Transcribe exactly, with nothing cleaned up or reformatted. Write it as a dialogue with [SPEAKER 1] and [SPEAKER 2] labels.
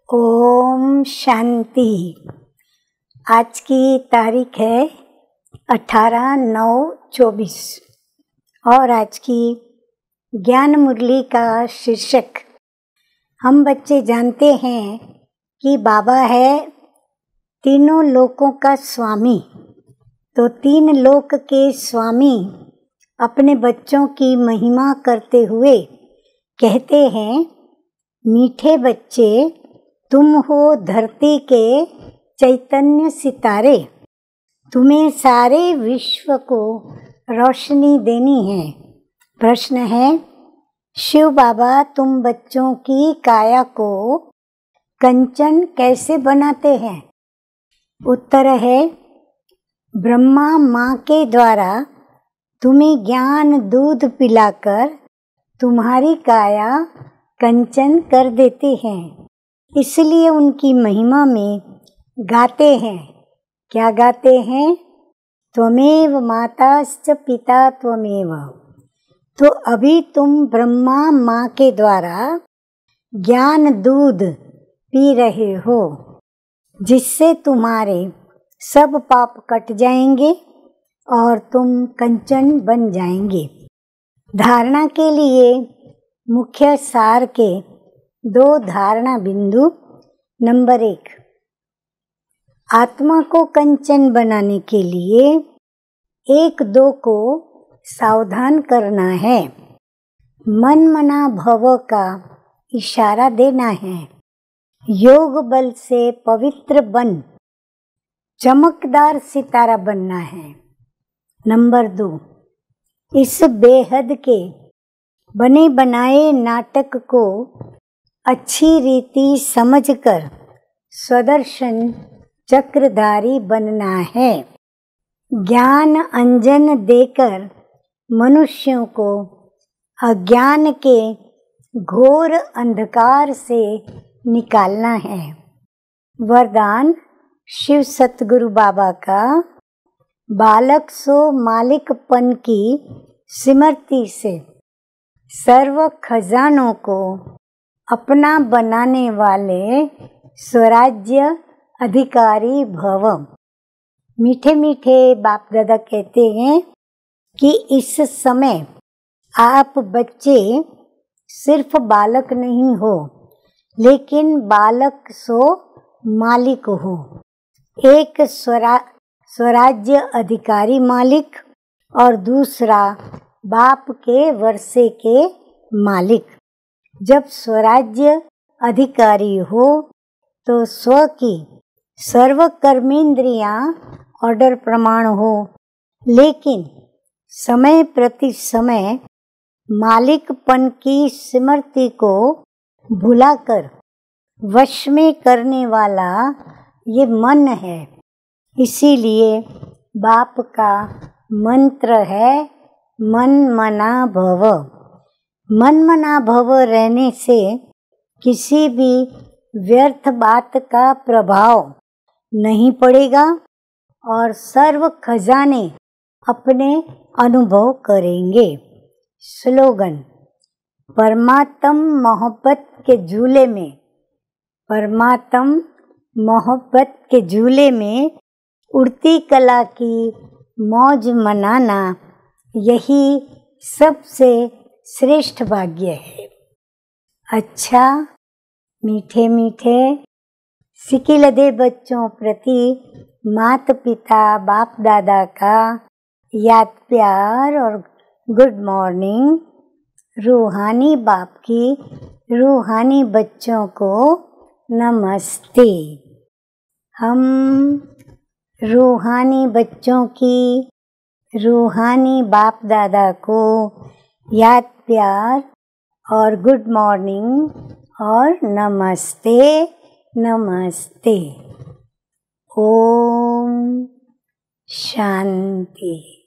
[SPEAKER 1] ओम शांति। आज की तारीख है अठारह नौ चौबीस और आज की ज्ञान मुरली का शीर्षक, हम बच्चे जानते हैं कि बाबा है तीनों लोकों का स्वामी। तो तीन लोक के स्वामी अपने बच्चों की महिमा करते हुए कहते हैं, मीठे बच्चे, तुम हो धरती के चैतन्य सितारे, तुम्हें सारे विश्व को रोशनी देनी है। प्रश्न है, शिव बाबा तुम बच्चों की काया को कंचन कैसे बनाते हैं? उत्तर है, ब्रह्मा माँ के द्वारा तुम्हें ज्ञान दूध पिलाकर तुम्हारी काया कंचन कर देते हैं। इसलिए उनकी महिमा में गाते हैं। क्या गाते हैं? त्वमेव माताश्च पिता त्वमेव। तो अभी तुम ब्रह्मा माँ के द्वारा ज्ञान दूध पी रहे हो, जिससे तुम्हारे सब पाप कट जाएंगे और तुम कंचन बन जाएंगे। धारणा के लिए मुख्य सार के दो धारणा बिंदु। नंबर एक, आत्मा को कंचन बनाने के लिए एक दो को सावधान करना है। मन मना भव का इशारा देना है। योग बल से पवित्र बन चमकदार सितारा बनना है। नंबर दो, इस बेहद के बने बनाए नाटक को अच्छी रीति समझकर स्वदर्शन चक्रधारी बनना है। ज्ञान अंजन देकर मनुष्यों को अज्ञान के घोर अंधकार से निकालना है। वरदान शिव सतगुरु बाबा का, बालक सो मालिकपन की स्मृति से सर्व खजानों को अपना बनाने वाले स्वराज्य अधिकारी भव। मीठे मीठे बाप दादा कहते हैं कि इस समय आप बच्चे सिर्फ बालक नहीं हो, लेकिन बालक सो मालिक हो। एक स्वरा स्वराज्य अधिकारी मालिक और दूसरा बाप के वर्षे के मालिक। जब स्वराज्य अधिकारी हो तो स्व की सर्व कर्मेंद्रियां ऑर्डर प्रमाण हो, लेकिन समय प्रति समय मालिकपन की स्मृति को भुलाकर वश में करने वाला ये मन है। इसीलिए बाप का मंत्र है, मन मना भव। मन मना भव रहने से किसी भी व्यर्थ बात का प्रभाव नहीं पड़ेगा और सर्व खजाने अपने अनुभव करेंगे। स्लोगन, परमात्म मोहब्बत के झूले में परमात्म मोहब्बत के झूले में उड़ती कला की मौज मनाना, यही सबसे श्रेष्ठ भाग्य है। अच्छा, मीठे मीठे सिकिलदे बच्चों प्रति माता पिता बाप दादा का याद प्यार और गुड मॉर्निंग। रूहानी बाप की रूहानी बच्चों को नमस्ते। हम रूहानी बच्चों की रूहानी बाप दादा को याद प्यार और गुड मॉर्निंग और नमस्ते नमस्ते। ओम शांति।